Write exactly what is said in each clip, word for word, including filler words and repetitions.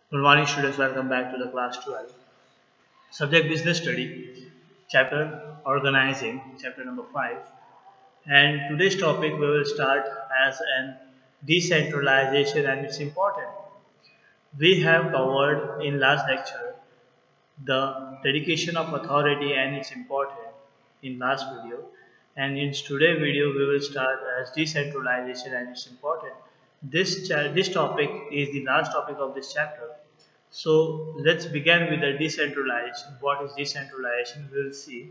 Good morning, students. Welcome back to the class twelve. Subject Business Study, chapter Organizing, chapter number five. And today's topic we will start as an decentralization and its importance. We have covered in last lecture the dedication of authority and its importance in last video. And in today's video, we will start as decentralization and its importance. This, this topic is the last topic of this chapter. So let's begin with the decentralization. What is decentralization? We'll see.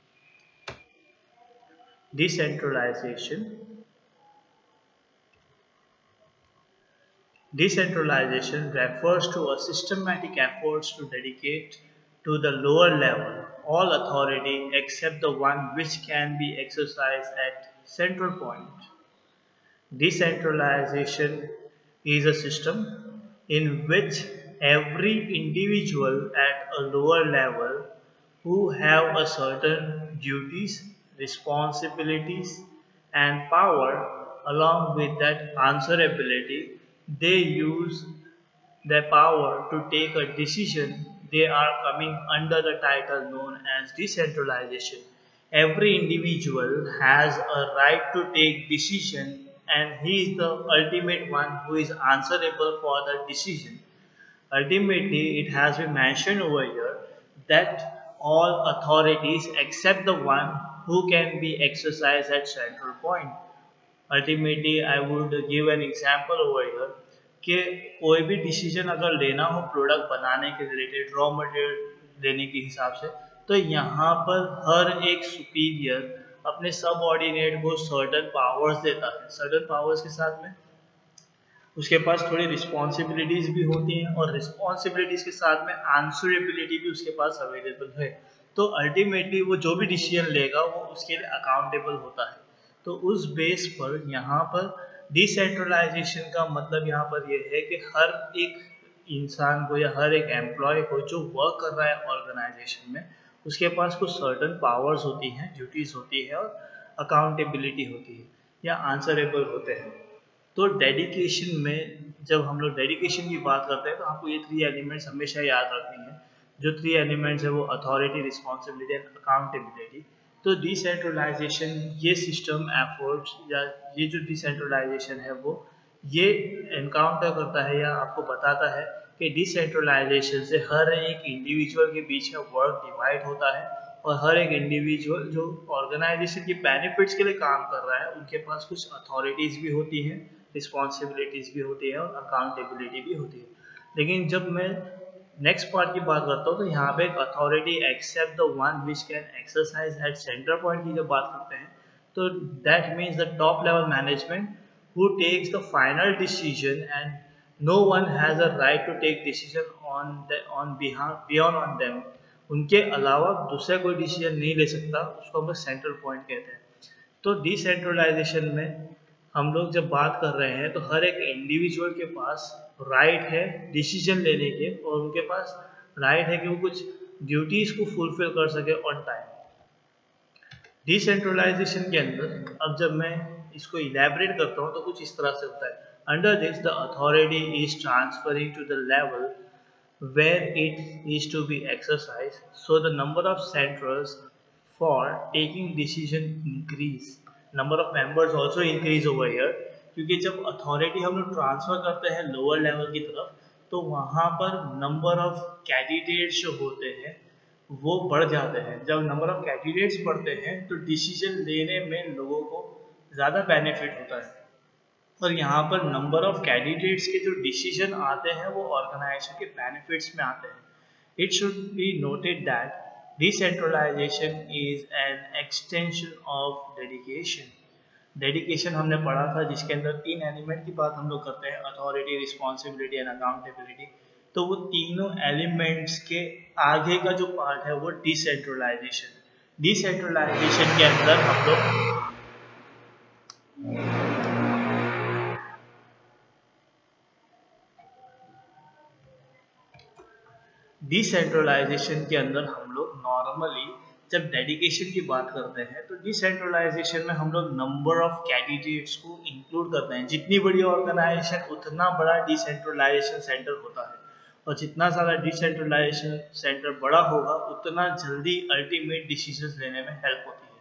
Decentralization. Decentralization refers to a systematic efforts to dedicate to the lower level all authority except the one which can be exercised at central point. Decentralization is a system in which every individual at a lower level who have a certain duties, responsibilities and power along with that answerability, they use their power to take a decision. They are coming under the title known as decentralization. Every individual has a right to take decision and he is the ultimate one who is answerable for the decision. Ultimately, it has been mentioned over here that all authorities except the one who can be exercised at central point. Ultimately, I would give an example over here कि कोई भी decision अगर लेना हो product बनाने के related raw material लेने के हिसाब से, तो यहाँ पर हर एक सुपीरियर अपने सबऑर्डिनेट को सर्टन पावर्स देता है. सर्टन पावर्स के साथ में उसके पास थोड़ी रिस्पॉन्सिबिलिटीज भी होती हैं और रिस्पॉन्सिबिलिटीज के साथ में आंसरेबिलिटी भी उसके पास अवेलेबल है. तो अल्टीमेटली वो जो भी डिसीजन लेगा वो उसके लिए अकाउंटेबल होता है. तो उस बेस पर यहाँ पर डिसेंट्रलाइजेशन का मतलब यहाँ पर ये है कि हर एक इंसान को या हर एक एम्प्लॉय को जो वर्क कर रहा है ऑर्गेनाइजेशन में, उसके पास कुछ सर्टन पावर्स होती हैं, ड्यूटीज होती है और अकाउंटेबिलिटी होती है या आंसरेबल होते हैं. तो डेडिकेशन में जब हम लोग डेडिकेशन की बात करते हैं तो आपको ये थ्री एलिमेंट्स हमेशा याद रखनी है. जो थ्री एलिमेंट्स है वो अथॉरिटी, रिस्पॉन्सिबिलिटी एंड अकाउंटेबिलिटी. तो डिसेंट्रलाइजेशन ये सिस्टम एफर्ट्स या ये जो डिसेंट्रलाइजेशन है वो ये एनकाउंटर करता है या आपको बताता है कि डिसेंट्रलाइजेशन से हर एक इंडिविजुअल के बीच में वर्क डिवाइड होता है और हर एक इंडिविजुअल जो ऑर्गेनाइजेशन के बेनिफिट्स के लिए काम कर रहा है उनके पास कुछ अथॉरिटीज़ भी होती हैं, रिस्पॉन्सिबिलिटीज़ भी होती है और अकाउंटेबिलिटी भी होती है. लेकिन जब मैं नेक्स्ट पार्ट की बात करता हूँ तो यहाँ पे एक authority except the one which can exercise at centre point की जब बात करते हैं तो that means the top level management who takes the final decision and no one has a right to take decision on the on behalf beyond on them. उनके अलावा दूसरा कोई डिसीजन नहीं ले सकता, उसको हम लोग सेंट्रल पॉइंट कहते हैं. तो डिसेंट्रलाइजेशन में हम लोग जब बात कर रहे हैं तो हर एक इंडिविजुअल के पास राइट है डिसीजन लेने के और उनके पास राइट है कि वो कुछ ड्यूटीज को फुलफिल कर सके ऑन टाइम. डिसेंट्रलाइजेशन के अंदर अब जब मैं इसको इलेबरेट करता हूँ तो कुछ इस तरह से होता है. Under this the authority is transferring to the level where it is to be exercised, so the number of centers for taking decision increase. Number of members also increase over here, क्योंकि जब authority हम लोग transfer करते हैं lower level की तरफ तो वहाँ पर नंबर ऑफ कैंडिडेट्स जो होते हैं वो बढ़ जाते हैं. जब नंबर ऑफ कैंडिडेट्स बढ़ते हैं तो डिसीजन लेने में लोगों को ज़्यादा बेनिफिट होता है और यहाँ पर नंबर ऑफ कैंडिडेट्स के जो डिसीजन आते हैं वो ऑर्गेनाइजेशन के बेनिफिट्स में आते हैं. It should be noted that decentralisation is an extension of dedication. Dedication हमने पढ़ा था जिसके अंदर तीन एलिमेंट की बात हम लोग करते हैं, अथॉरिटी, रिस्पॉन्सिबिलिटी एंड अकाउंटेबिलिटी. तो वो तीनों एलिमेंट्स के आगे का जो पार्ट है वो डिसेंट्रलाइजेशन. डिसेंट्रलाइजेशन के अंदर हम लोग डिसेंट्रलाइजेशन के अंदर हम लोग नॉर्मली जब डेडिकेशन की बात करते हैं तो डिसेंट्रलाइजेशन में हम लोग नंबर ऑफ कैंडिडेट्स को इंक्लूड करते हैं. जितनी बड़ी ऑर्गेनाइजेशन उतना बड़ा डिसेंट्रलाइजेशन सेंटर होता है और जितना ज़्यादा डिसेंट्रलाइजेशन सेंटर बड़ा होगा उतना जल्दी अल्टीमेट डिसीजंस लेने में हेल्प होती है।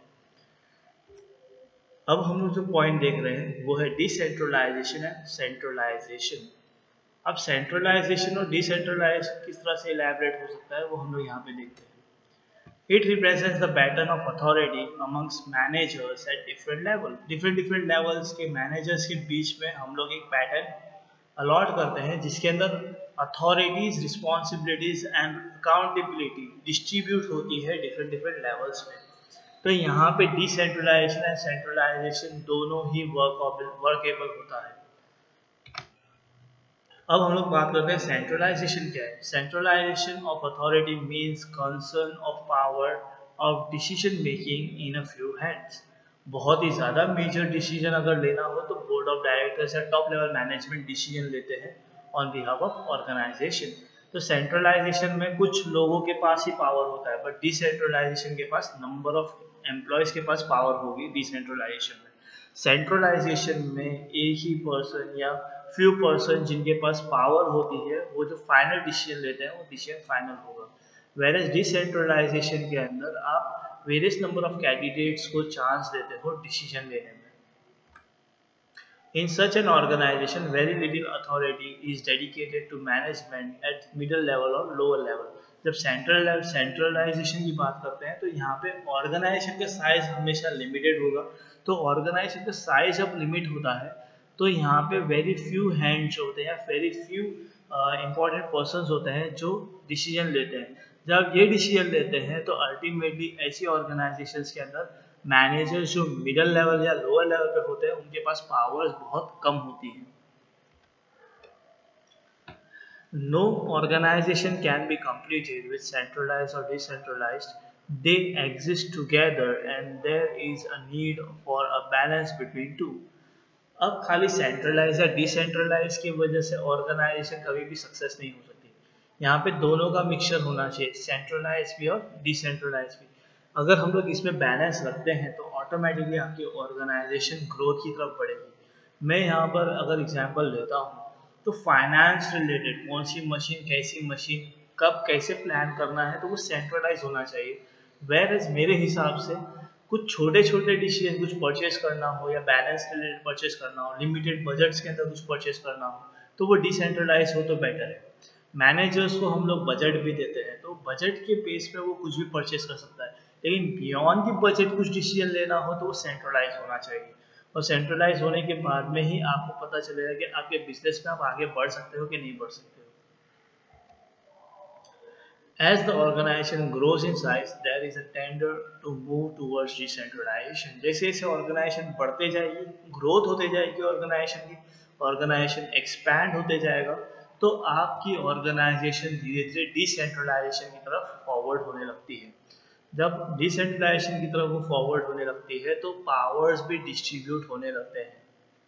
अब हम लोग जो पॉइंट देख रहे हैं वो है डिसेंट्रलाइजेशन एंड सेंट्रलाइजेशन। अब सेंट्रलाइजेशन और डिसेंट्रलाइजेशन किस तरह से इलैबोरेट हो सकता है वो हम लोग यहाँ पे देखते हैं। It represents the pattern of authority amongst managers at different level. Different different levels के managers के बीच में हम लोग एक पैटर्न अलॉट करते हैं जिसके अंदर authorities, responsibilities and accountability distribute होती है डिफरेंट डिफरेंट लेवल्स में। तो यहाँ पे डिसेंट्रलाइजेशन एंड सेंट्रलाइजेशन दोनों ही वर्क वर्केबल होता है। अब हम लोग बात करते हैं सेंट्रलाइजेशन क्या है। Centralisation of authority means concern of power of decision making in a few hands. बहुत ही ज़्यादा मेजर डिसीजन अगर लेना हो तो बोर्ड ऑफ डायरेक्टर्स या टॉप लेवल मैनेजमेंट डिसीजन लेते हैं ऑन बिहाफ ऑफ ऑर्गेनाइजेशन। तो सेंट्रलाइजेशन में कुछ लोगों के पास ही पावर होता है, बट डिसेंट्रलाइजेशन के पास नंबर ऑफ एम्प्लॉयज के पास पावर होगी डिसेंट्रलाइजेशन में। सेंट्रलाइजेशन में एक ही पर्सन या फ्यू पर्सन जिनके पास पावर होती है वो जो फाइनल डिसीजन लेते हैं वो डिसीजन फाइनल होगा। वेरएज डिसेंट्रलाइजेशन के अंदर आप वेरियस नंबर ऑफ कैंडिडेट्स को चांस देते हो डिसीजन लेने में। In such an organization, very little authority is dedicated to management at middle level or lower level. जब सेंट्रल सेंट्रलाइजेशन की बात करते हैं तो यहाँ पे ऑर्गेनाइजेशन का साइज हमेशा लिमिटेड होगा। तो ऑर्गेनाइजेशन का साइज जब लिमिट होता है तो यहाँ पे वेरी फ्यू हैंड्स होते हैं, वेरी फ्यू इंपॉर्टेंट पर्संस होते हैं जो डिसीजन लेते हैं। जब ये डिसीजन लेते हैं तो अल्टीमेटली ऐसी ऑर्गेनाइजेशंस के अंदर मैनेजर्स जो मिडिल लेवल या लोअर लेवल पे होते हैं उनके पास पावर्स बहुत कम होती हैं। No organization can be completed with centralized or decentralized. They exist together and there is a need for a balance between two. अब खाली सेंट्रलाइज या डिसेंट्रलाइज की वजह से ऑर्गेनाइजेशन कभी भी सक्सेस नहीं हो सकती। यहाँ पे दोनों का मिक्सचर होना चाहिए, सेंट्रलाइज भी और डिसेंट्रलाइज भी। अगर हम लोग इसमें बैलेंस रखते हैं तो ऑटोमेटिकली आपकी ऑर्गेनाइजेशन ग्रोथ की तरफ बढ़ेगी। मैं यहाँ पर अगर एग्जांपल लेता हूँ तो फाइनेंस रिलेटेड कौन सी मशीन, कैसी मशीन, कब कैसे प्लान करना है तो वो सेंट्रलाइज होना चाहिए। वेयरएज मेरे हिसाब से कुछ छोटे छोटे डिसीजन, कुछ परचेज करना हो या बैलेंस रिलेटेड परचेज करना हो, लिमिटेड बजट्स के अंदर कुछ परचेज करना हो तो वो डिसेंट्रलाइज हो तो बेटर है। मैनेजर्स को हम लोग बजट भी देते हैं तो बजट के बेस पे वो कुछ भी परचेज कर सकता है, लेकिन बियॉन्ड द बजट कुछ डिसीजन लेना हो तो वो सेंट्रलाइज होना चाहिए। और सेंट्रलाइज होने के बाद में ही आपको पता चलेगा कि आपके बिजनेस में आप आगे बढ़ सकते हो कि नहीं बढ़ सकते हो। As the organization grows in size, there is a tender to move towards decentralization. जैसे जैसे ऑर्गेनाइजेशन बढ़ते जाएगी, ग्रोथ होते जाएगी ऑर्गेनाइजेशन की, ऑर्गेनाइजेशन एक्सपैंड होते जाएगा तो आपकी ऑर्गेनाइजेशन धीरे धीरे डिसेंट्रलाइजेशन की तरफ फॉरवर्ड होने लगती है। जब डिसेंट्रलाइजेशन की तरफ वो फॉरवर्ड होने लगती है तो पावर्स भी डिस्ट्रीब्यूट होने लगते हैं।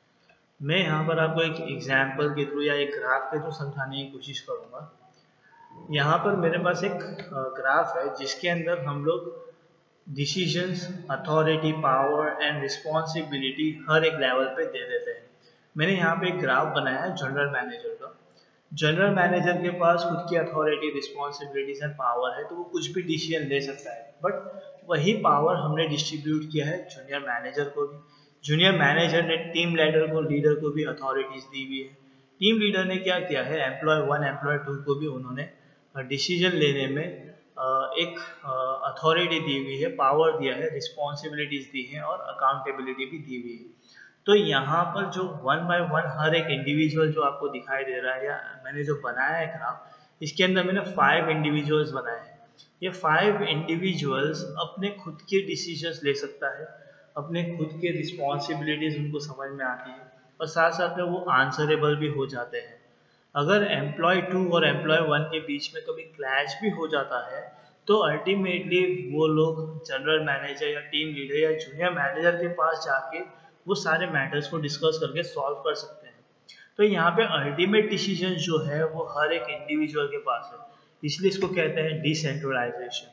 मैं यहाँ पर आपको एक एग्जाम्पल के थ्रू या एक ग्राफ के थ्रू समझाने की कोशिश करूँगा। यहाँ पर मेरे पास एक ग्राफ है जिसके अंदर हम लोग decisions, authority, power and responsibility हर एक लेवल पे दे देते हैं। मैंने यहाँ पे एक ग्राफ बनाया है जनरल मैनेजर का। जनरल मैनेजर के पास खुद की अथॉरिटी, रिस्पॉन्सिबिलिटीज एंड पावर है तो वो कुछ भी डिसीजन ले सकता है, बट वही पावर हमने डिस्ट्रीब्यूट किया है जूनियर मैनेजर को भी। जूनियर मैनेजर ने टीम लीडर को लीडर को भी अथॉरिटीज दी हुई है। टीम लीडर ने क्या किया है, एम्प्लॉय वन एम्प्लॉय टू को भी उन्होंने डिसीजन लेने में एक अथॉरिटी दी हुई है, पावर दिया है, रिस्पॉन्सिबिलिटीज दी है और अकाउंटेबिलिटी भी दी हुई है। तो यहाँ पर जो वन बाय वन हर एक इंडिविजुअल जो आपको दिखाई दे रहा है या मैंने जो बनाया है ग्राफ, इसके अंदर मैंने फाइव इंडिविजुअल्स बनाए हैं। ये फाइव इंडिविजुअल्स अपने खुद के डिसीजंस ले सकता है, अपने खुद के रिस्पॉन्सिबिलिटीज उनको समझ में आती है और साथ साथ में वो आंसरेबल भी हो जाते हैं। अगर एम्प्लॉय टू और एम्प्लॉय वन के बीच में कभी क्लैश भी हो जाता है तो अल्टीमेटली वो लोग जनरल मैनेजर या टीम लीडर या जूनियर मैनेजर के पास जाके वो सारे मैटर्स को डिस्कस करके सॉल्व कर सकते हैं। तो यहाँ पे अल्टीमेट डिसीजन जो है वो हर एक इंडिविजुअल के पास है, इसलिए इसको कहते हैं डिसेंट्रलाइजेशन।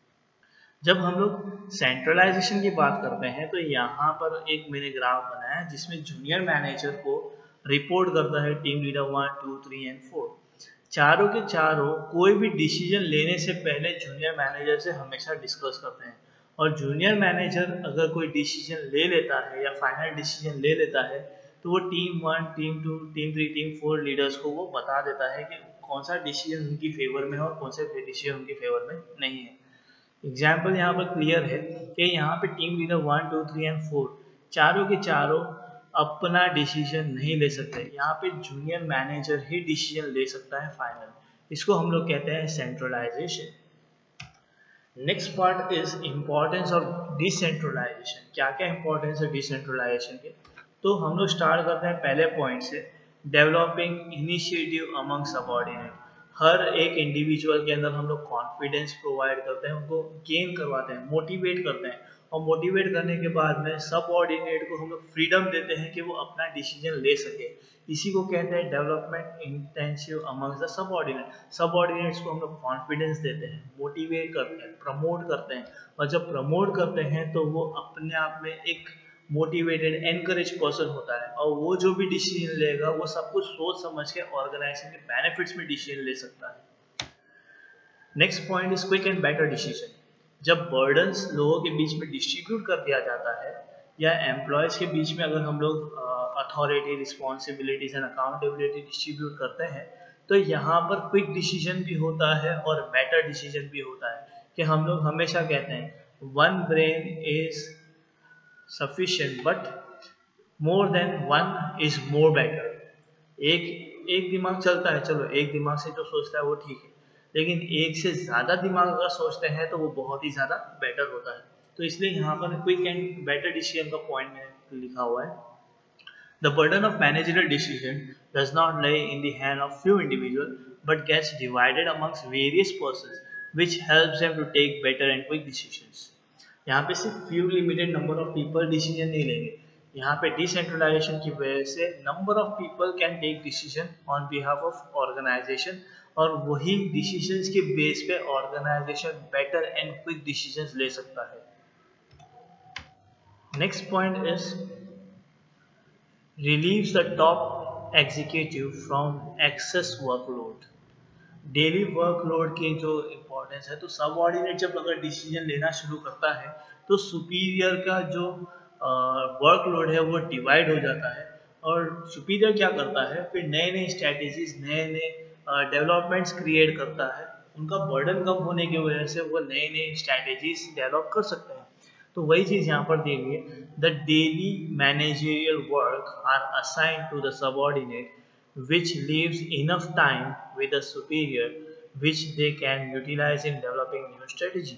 जब हम लोग सेंट्रलाइजेशन की बात करते हैं तो यहाँ पर एक मैंने ग्राफ बनाया है जिसमें जूनियर मैनेजर को रिपोर्ट करता है team leader one, two, three and four. चारों के चारों कोई भी डिसीजन लेने से पहले जूनियर मैनेजर से हमेशा डिस्कस करते हैं, और जूनियर मैनेजर अगर कोई डिसीजन ले लेता है या फाइनल डिसीजन ले लेता है तो वो team one, team two, team three, team four leaders को वो बता देता है कि कौन सा डिसीजन उनकी फेवर में है और कौन सा डिसीजन उनकी फेवर में नहीं है। एग्जाम्पल यहाँ पर क्लियर है कि यहाँ पे team leader one, two, three and four चारों के चारों अपना डिसीजन नहीं ले सकते। यहाँ पे जूनियर मैनेजर ही डिसीजन ले सकता है फाइनल। इसको हम लोग कहते हैं centralisation. Next part is importance of decentralisation. क्या क्या इंपॉर्टेंस है डिसेंट्रलाइजेशन के? तो हम लोग स्टार्ट करते हैं पहले पॉइंट से, डेवलपिंग इनिशिएटिव अमंग सबऑर्डिनेट। हर एक इंडिविजुअल के अंदर हम लोग कॉन्फिडेंस प्रोवाइड करते हैं, उनको गेन करवाते हैं, मोटिवेट करते हैं, और मोटिवेट करने के बाद में सबऑर्डिनेट को हम लोग फ्रीडम देते हैं कि वो अपना डिसीजन ले सके। इसी को कहते हैं development intensive amongst the subordinate. Subordinates को हम लोग कॉन्फिडेंस देते हैं, मोटिवेट करते हैं, प्रमोट करते हैं, और जब प्रमोट करते हैं तो वो अपने आप में एक मोटिवेटेड, एनकरेज पर्सन होता है, और वो जो भी डिसीजन लेगा वो सब कुछ सोच समझ के ऑर्गेनाइजेशन के बेनिफिट्स में डिसीजन ले सकता है। Next point is quick and better decision. जब बर्डन्स लोगों के बीच में डिस्ट्रीब्यूट कर दिया जाता है, या एम्प्लॉयज के बीच में अगर हम लोग authority, responsibilities and accountability distribute करते हैं, तो यहाँ पर क्विक डिसीजन भी होता है और बेटर डिसीजन भी होता है। कि हम लोग हमेशा कहते हैं one brain is sufficient but more than one is more better. एक एक दिमाग चलता है, चलो एक दिमाग से जो सोचता है वो ठीक है, लेकिन एक से ज्यादा दिमाग अगर सोचते हैं तो वो बहुत ही ज्यादा बेटर होता है। तो इसलिए यहाँ पर क्विक एंड बेटर डिसीजन का पॉइंट में लिखा हुआ है। The burden of managerial decision does not lay in the hand of few individuals but gets divided amongst various persons, which helps them to take better and quick decisions. यहाँ पे सिर्फ few limited number of people decision नहीं लेंगे, यहाँ पे decentralization की वजह से number of people can take decision on behalf of organization, और वही decisions के base पे organization better and quick decisions ले सकता है। Next point is relieves the top executive from excess workload। Daily workload के जो इम्पोर्टेंस है, तो सबऑर्डिनेट जब अगर डिसीजन लेना शुरू करता है तो सुपीरियर का जो वर्कलोड है वो डिवाइड हो जाता है, और सुपीरियर क्या करता है, फिर नए नए स्ट्रैटेजीज, नए नए डेवलपमेंट्स क्रिएट करता है। उनका बर्डन कम होने की वजह से वो नए नए स्ट्रैटेजीज डेवलप कर सकते हैं। तो वही चीज यहाँ पर दी हुई है, the daily managerial work are assigned to the subordinate which leaves enough time with the superior which they can utilize in developing new strategy।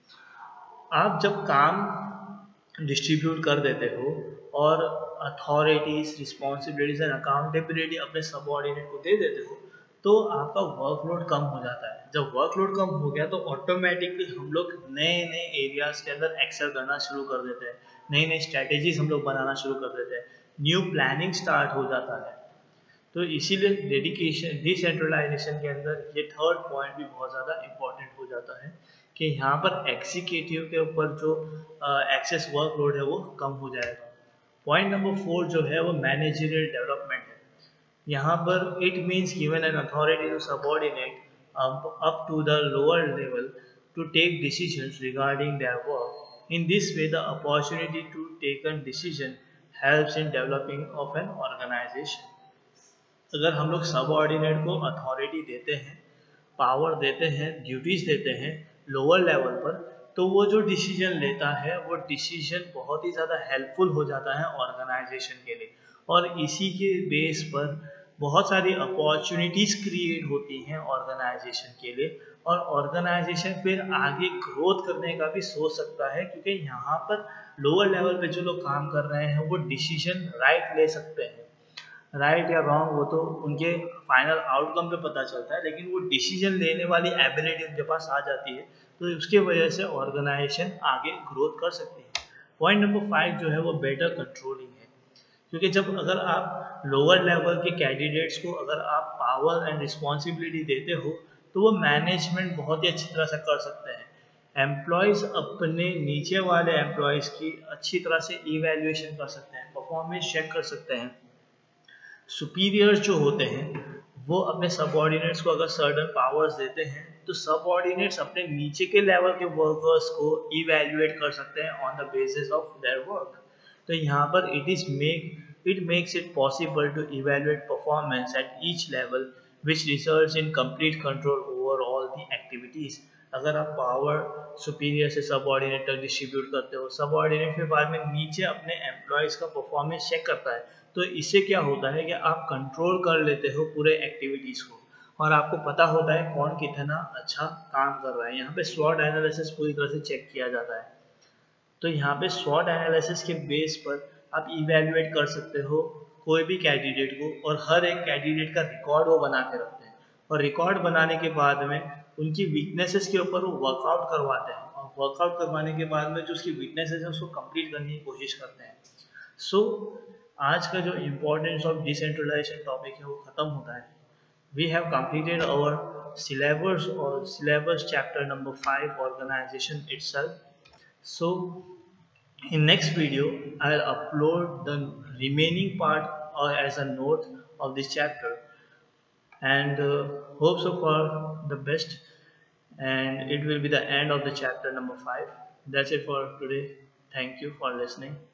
आप जब काम डिस्ट्रीब्यूट कर देते हो और अथॉरिटीज, रिस्पॉन्सिबिलिटीज एंड अकाउंटेबिलिटी अपने सबऑर्डिनेट को दे देते हो, तो आपका वर्कलोड कम हो जाता है। जब वर्कलोड कम हो गया तो ऑटोमेटिकली हम लोग नए नए एरियाज के अंदर एक्सेल करना शुरू कर देते हैं, नई नई स्ट्रैटेजीज हम लोग बनाना शुरू कर देते हैं, न्यू प्लानिंग स्टार्ट हो जाता है। तो इसीलिए डेडिकेशन, डिसेंट्रलाइजेशन के अंदर ये थर्ड पॉइंट भी बहुत ज़्यादा इम्पोर्टेंट हो जाता है कि यहाँ पर एग्जीक्यूटिव के ऊपर जो एक्सेस वर्कलोड है वो कम हो जाएगा। पॉइंट नंबर फोर जो है वो मैनेजरियल डेवलपमेंट है। यहाँ पर it means given an authority to subordinate up to the lower level to take decisions regarding their work. In this way the opportunity to take an decision helps in developing of an organisation. अगर हम लोग subordinate को authority देते हैं, power देते हैं, duties देते हैं लोअर लेवल पर, तो वो जो डिसीजन लेता है वो डिसीजन बहुत ही ज़्यादा हेल्पफुल हो जाता है ऑर्गेनाइजेशन के लिए, और इसी के बेस पर बहुत सारी अपॉर्चुनिटीज़ क्रिएट होती हैं ऑर्गेनाइजेशन के लिए, और ऑर्गेनाइजेशन फिर आगे ग्रोथ करने का भी सोच सकता है, क्योंकि यहाँ पर लोअर लेवल पे जो लोग काम कर रहे हैं वो डिसीजन राइट ले सकते हैं। राइट या रॉन्ग वो तो उनके फाइनल आउटकम पे पता चलता है, लेकिन वो डिसीजन लेने वाली एबिलिटी उनके पास आ जाती है, तो उसके वजह से ऑर्गेनाइजेशन आगे ग्रोथ कर सकती है। पॉइंट नंबर फाइव जो है वो बेटर कंट्रोलिंग है, क्योंकि जब अगर आप लोअर लेवल के कैंडिडेट्स को अगर आप पावर एंड रिस्पॉन्सिबिलिटी देते हो तो वो मैनेजमेंट बहुत ही अच्छी तरह से कर सकते हैं। एम्प्लॉयज़ अपने नीचे वाले एम्प्लॉयज़ की अच्छी तरह से इवैल्यूएशन कर सकते हैं, परफॉर्मेंस चेक कर सकते हैं। सुपीरियर्स जो होते हैं वो अपने सबऑर्डिनेट्स को अगर सर्टन पावर्स देते हैं तो सबऑर्डिनेट्स अपने नीचे के लेवल के वर्कर्स को इवेल्युएट कर सकते हैं on the basis of their work. तो यहाँ पर it is make it makes it possible to evaluate performance at each level which results in complete control over all the activities. अगर आप पावर सुपीरियर से subordinate तक distribute करते हो, subordinate फिर बाद में नीचे अपने एम्प्लॉयज़ का परफॉर्मेंस चेक करता है, तो इससे क्या होता है कि आप कंट्रोल कर लेते हो पूरे एक्टिविटीज़ को और आपको पता होता है कौन कितना अच्छा काम कर रहा है। यहाँ पे स्वॉट एनालिसिस पूरी तरह से चेक किया जाता है। तो यहाँ पे स्वॉट एनालिसिस के बेस पर आप इवेल्युएट कर सकते हो कोई भी कैंडिडेट को, और हर एक कैंडिडेट का रिकॉर्ड वो बना के रखते हैं, और रिकॉर्ड बनाने के बाद में उनकी वीकनेसेस के ऊपर वो वर्कआउट करवाते हैं, और वर्कआउट करवाने के बाद में जो उसकी वीकनेसेस है उसको कंप्लीट करने की कोशिश करते हैं। सो so, आज का जो इम्पोर्टेंस ऑफ डिसेंट्रलाइजेशन टॉपिक है वो ख़त्म होता है। We have completed our syllabus और syllabus chapter number five, organisation itself. So in next video I'll upload the remaining part or as a note of this chapter, and uh, hope so for the best, and it will be the end of the chapter number five. That's it for today. Thank you for listening.